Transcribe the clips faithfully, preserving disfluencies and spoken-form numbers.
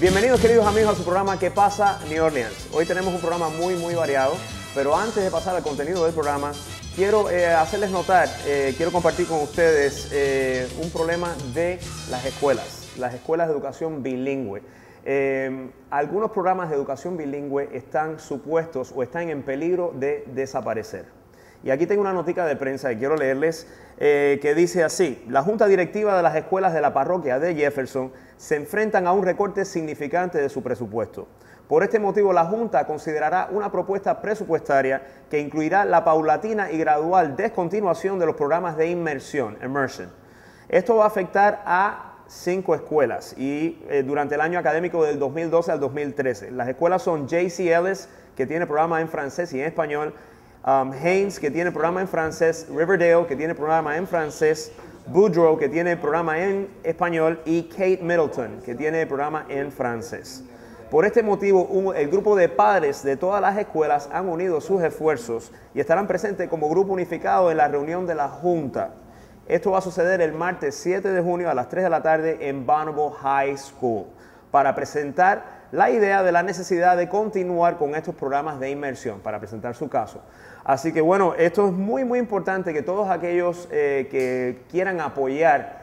Bienvenidos, queridos amigos, a su programa ¿Qué pasa, New Orleans? Hoy tenemos un programa muy, muy variado, pero antes de pasar al contenido del programa, quiero eh, hacerles notar, eh, quiero compartir con ustedes eh, un problema de las escuelas, las escuelas de educación bilingüe. Eh, algunos programas de educación bilingüe están supuestos o están en peligro de desaparecer. Y aquí tengo una notica de prensa que quiero leerles eh, que dice así: la Junta Directiva de las Escuelas de la Parroquia de Jefferson se enfrentan a un recorte significante de su presupuesto. Por este motivo, la Junta considerará una propuesta presupuestaria que incluirá la paulatina y gradual descontinuación de los programas de inmersión, immersion. Esto va a afectar a cinco escuelas y eh, durante el año académico del dos mil doce al dos mil trece. Las escuelas son J C Ellis, que tiene programa en francés y en español, Um, Haynes, que tiene programa en francés, Riverdale, que tiene programa en francés, Boudreaux, que tiene programa en español, y Kate Middleton, que tiene programa en francés. Por este motivo, un, el grupo de padres de todas las escuelas han unido sus esfuerzos y estarán presentes como grupo unificado en la reunión de la Junta. Esto va a suceder el martes siete de junio a las tres de la tarde en Bonneville High School para presentar la idea de la necesidad de continuar con estos programas de inmersión, para presentar su caso. Así que bueno, esto es muy muy importante que todos aquellos eh, que quieran apoyar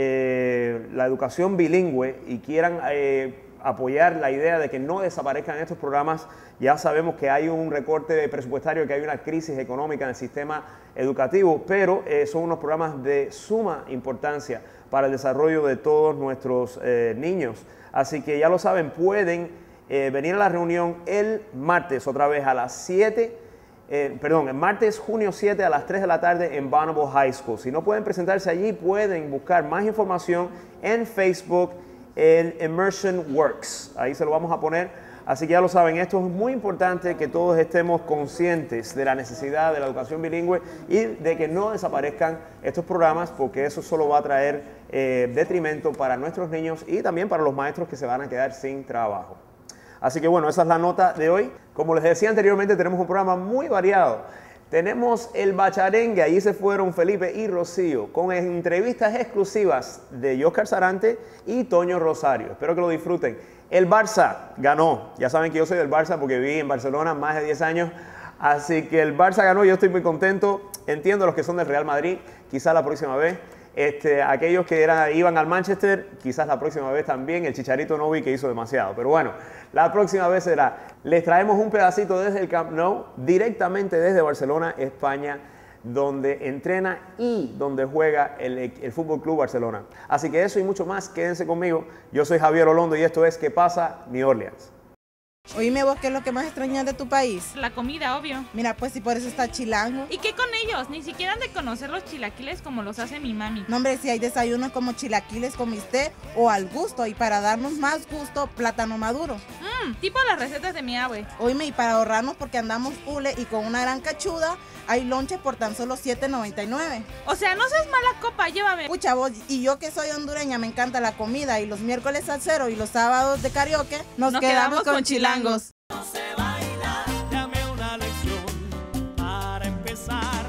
eh, la educación bilingüe y quieran eh, apoyar la idea de que no desaparezcan estos programas. Ya sabemos que hay un recorte presupuestario, que hay una crisis económica en el sistema educativo, pero eh, son unos programas de suma importancia para el desarrollo de todos nuestros eh, niños. Así que ya lo saben, pueden eh, venir a la reunión el martes otra vez a las siete, eh, perdón, el martes junio siete a las tres de la tarde en Bonneville High School. Si no pueden presentarse allí, pueden buscar más información en Facebook, en Immersion Works. Ahí se lo vamos a poner. Así que ya lo saben, esto es muy importante que todos estemos conscientes de la necesidad de la educación bilingüe y de que no desaparezcan estos programas, porque eso solo va a traer eh, detrimento para nuestros niños y también para los maestros que se van a quedar sin trabajo. Así que bueno, esa es la nota de hoy. Como les decía anteriormente, tenemos un programa muy variado. Tenemos el bacharengue, allí se fueron Felipe y Rocío, con entrevistas exclusivas de Oscar Sarante y Toño Rosario. Espero que lo disfruten. El Barça ganó, ya saben que yo soy del Barça porque viví en Barcelona más de diez años, así que el Barça ganó, yo estoy muy contento. Entiendo a los que son del Real Madrid, quizás la próxima vez. Este, aquellos que eran, iban al Manchester, quizás la próxima vez también. El Chicharito no vi que hizo demasiado, pero bueno, la próxima vez será. Les traemos un pedacito desde el Camp Nou, directamente desde Barcelona, España, donde entrena y donde juega el, el F C Barcelona. Así que eso y mucho más, quédense conmigo. Yo soy Javier Olondo y esto es ¿Qué pasa, New Orleans? Oíme vos, ¿qué es lo que más extrañas de tu país? La comida, obvio. Mira, pues si por eso está chilango. ¿Y qué con ellos? Ni siquiera han de conocer los chilaquiles como los hace mi mami. No, hombre, si hay desayunos como chilaquiles con bistec o al gusto, y para darnos más gusto, plátano maduro. Mmm, tipo las recetas de mi abue. Oíme, y para ahorrarnos porque andamos hule y con una gran cachuda, hay lonches por tan solo siete noventa y nueve. O sea, no seas mala copa, llévame. Pucha vos, y yo que soy hondureña, me encanta la comida, y los miércoles salsero y los sábados de karaoke, nos, nos quedamos, quedamos con con chilangos. No se baila, dame una lección para empezar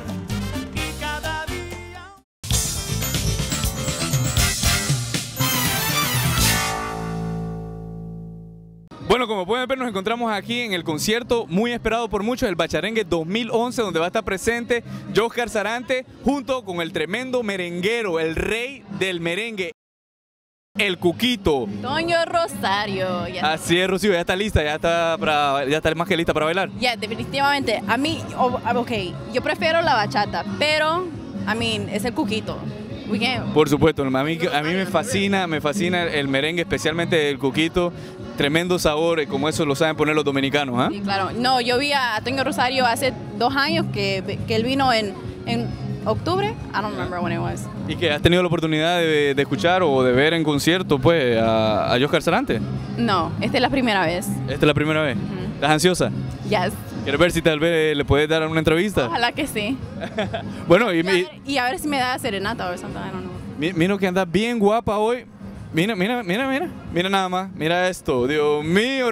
y cada día. Bueno, como pueden ver, nos encontramos aquí en el concierto muy esperado por muchos, el Bacharengue dos mil once, donde va a estar presente Oscar Sarante junto con el tremendo merenguero, el rey del merengue, el Cuquito. Toño Rosario. Ya. Así es, Rocío, ya está lista, ya está, para, ya está más que lista para bailar. Ya, yeah, definitivamente. A mí, oh, ok, yo prefiero la bachata, pero, I mean, es el Cuquito. We can... Por supuesto, a mí, a mí me fascina, me fascina el merengue, especialmente el Cuquito. Tremendo sabor, como eso lo saben poner los dominicanos, ¿ah? ¿eh? Sí, claro. No, yo vi a Toño Rosario hace dos años que, que él vino en, en octubre. I don't remember when it was. ¿Y que has tenido la oportunidad de, de escuchar o de ver en concierto, pues, a, a Oscar Sarante? No, esta es la primera vez. ¿Esta es la primera vez? Uh-huh. ¿Estás ansiosa? Yes. ¿Quieres ver si tal vez le puedes dar una entrevista? Ojalá que sí. Bueno, y, y, a ver, y a ver si me da serenata o something, I don't know. Mira que andas bien guapa hoy. Mira, mira, mira, mira, mira nada más, mira esto, Dios mío,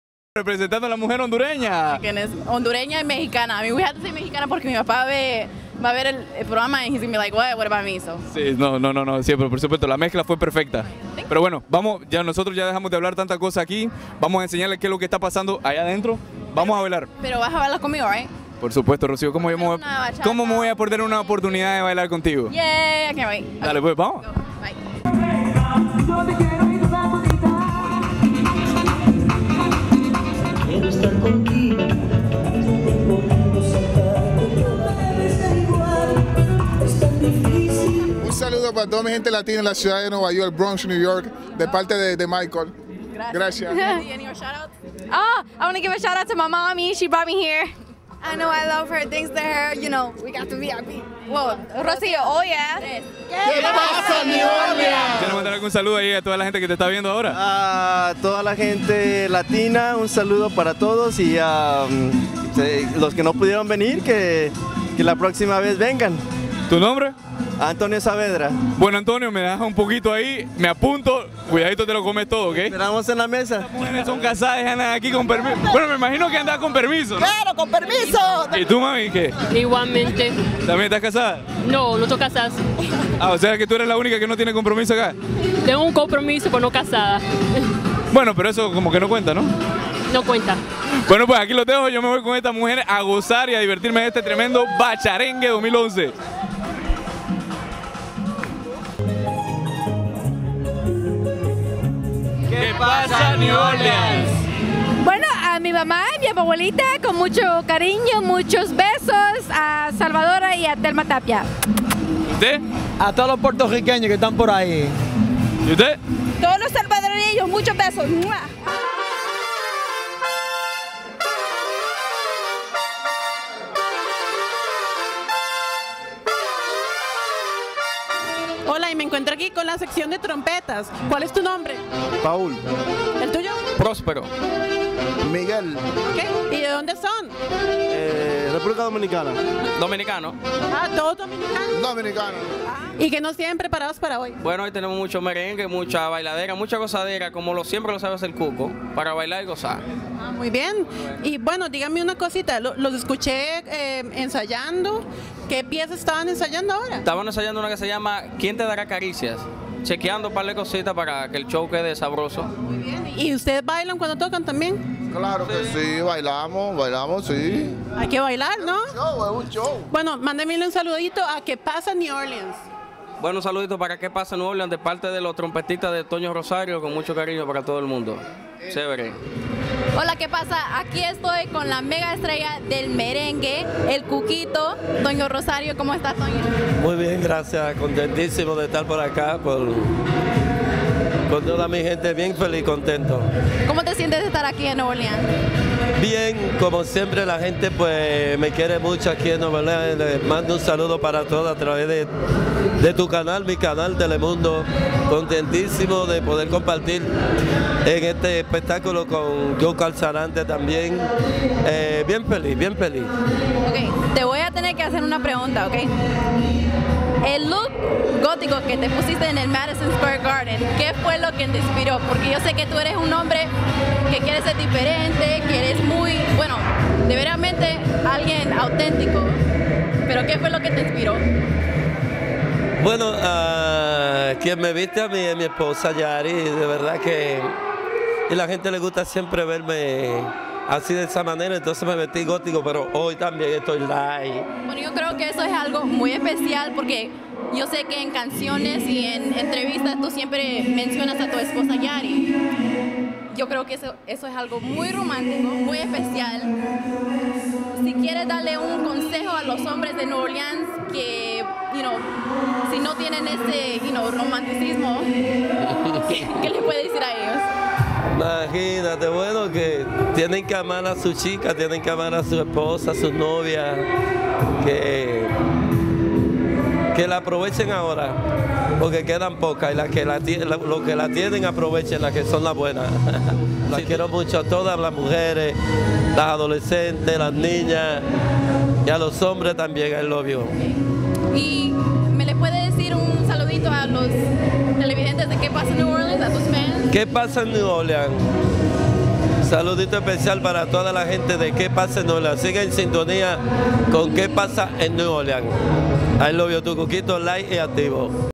representando a la mujer hondureña. Que es hondureña y mexicana. A mí me gusta ser mexicana porque mi papá ve va a ver el, el programa y he's gonna be like, what, what about me? So. Sí, no, no, no, no, siempre, por supuesto, la mezcla fue perfecta. Pero bueno, vamos, ya nosotros ya dejamos de hablar tanta cosa aquí, vamos a enseñarles qué es lo que está pasando allá adentro, vamos a bailar. Pero vas a bailar conmigo, right? Por supuesto, Rocío, ¿cómo, yo me voy, Una bachata. ¿cómo me voy a perder una oportunidad de bailar contigo? Yeah, I can't wait. Dale, pues, vamos. Go. Bye. Quiero estar contigo, tengo tanto sacarte, toda vez da igual, es tan difícil. Un saludo para toda mi gente latina en la ciudad de Nueva York, Bronx, New York, de parte de, de Michael. Gracias. Any more shout outs? Oh, I want to give a shout out to my mommy. She brought me here. I know I love her. Thanks to her, you know, we got to V I P. Whoa, Rocío, oh yeah. ¿Qué pasa, New Orleans? ¿Quieres mandar algún saludo ahí a toda la gente que te está viendo ahora? A toda la gente latina, un saludo para todos y a um, los que no pudieron venir, que, que la próxima vez vengan. ¿Tu nombre? Antonio Saavedra. Bueno, Antonio, me dejas un poquito ahí, me apunto, cuidadito te lo comes todo, ¿ok? Esperamos en la mesa. Las mujeres son casadas y andan aquí con permiso. Bueno, me imagino que andas con permiso, ¿no? Claro, con permiso. ¿Y tú, mami, qué? Igualmente. ¿También estás casada? No, no estoy casada. Ah, o sea que tú eres la única que no tiene compromiso acá. Tengo un compromiso, pero no casada. Bueno, pero eso como que no cuenta, ¿no? No cuenta. Bueno, pues aquí lo dejo, yo me voy con estas mujeres a gozar y a divertirme en este tremendo Bacharengue dos mil once. ¿Qué pasa, New Orleans? Bueno, a mi mamá y mi abuelita, con mucho cariño, muchos besos, a Salvadora y a Telma Tapia. ¿Usted? A todos los puertorriqueños que están por ahí. ¿Y usted? Todos los salvadoreños, muchos besos. ¡Mua! Hola, y me encuentro aquí con la sección de trompetas. ¿Cuál es tu nombre? Paul. ¿El tuyo? Próspero. Miguel. ¿Qué? ¿Y de dónde son? Eh, República Dominicana. Dominicano. Ah, todos dominicanos. Dominicano. ¿Y qué nos tienen preparados para hoy? Bueno, hoy tenemos mucho merengue, mucha bailadera, mucha gozadera, como lo siempre lo sabe hacer Cuco, para bailar y gozar. Ah, muy bien. Y bueno, díganme una cosita, lo- los escuché eh, ensayando. ¿Qué piezas estaban ensayando ahora? Estaban ensayando una que se llama ¿Quién te dará caricias? Chequeando un par de cositas para que el show quede sabroso. Muy bien. ¿Y ustedes bailan cuando tocan también? Claro que sí, bailamos, bailamos, sí. Hay que bailar, ¿no? Show, es un show. Bueno, mándenme un saludito a ¿Qué pasa New Orleans? Bueno, un saludito para ¿Qué pasa New Orleans? De parte de los trompetistas de Toño Rosario, con mucho cariño para todo el mundo. Chévere. Hola, ¿qué pasa? Aquí estoy con la mega estrella del merengue, el Cuquito, Toño Rosario. ¿Cómo estás, Toño? Muy bien, gracias. Contentísimo de estar por acá, por, con toda mi gente, bien feliz, contento. ¿Cómo te sientes de estar aquí en Nueva Orleans? Bien, como siempre la gente pues me quiere mucho aquí en Nueva Orleans. Les mando un saludo para todos a través de, de tu canal, mi canal Telemundo. Contentísimo de poder compartir en este espectáculo con Joe Calzarante también. Eh, bien feliz, bien feliz. Ok, te voy a tener que hacer una pregunta, ¿ok? El look gótico que te pusiste en el Madison Square Garden, ¿qué fue lo que te inspiró? Porque yo sé que tú eres un hombre que quiere ser diferente, que eres muy, bueno, de veramente alguien auténtico. Pero ¿qué fue lo que te inspiró? Bueno, a quien me viste a mí es mi esposa Yari, de verdad que y la gente le gusta siempre verme así de esa manera, entonces me vestí gótico, pero hoy también estoy live. Bueno, yo creo que eso es algo muy especial porque yo sé que en canciones y en entrevistas tú siempre mencionas a tu esposa Yari. Yo creo que eso, eso es algo muy romántico, muy especial. Si quieres darle un consejo a los hombres de Nueva Orleans que, you know, si no tienen ese, you know, romanticismo, ¿qué, qué les puedes decir a ellos? Imagínate, bueno, que tienen que amar a su chica, tienen que amar a su esposa, a su novia, que, que la aprovechen ahora, porque quedan pocas, y las que la, la, los que la tienen aprovechen, las que son las buenas. Las quiero mucho a todas las mujeres, las adolescentes, las niñas, y a los hombres también, I love you. ¿Y me le puede decir un saludito a los televidentes de ¿Qué pasa en New Orleans, a tus fans? ¿Qué pasa en New Orleans? Saludito especial para toda la gente de ¿Qué pasa en New Orleans? Sigue en sintonía con ¿Qué pasa en New Orleans? I love you, tu Cuquito, like y activo.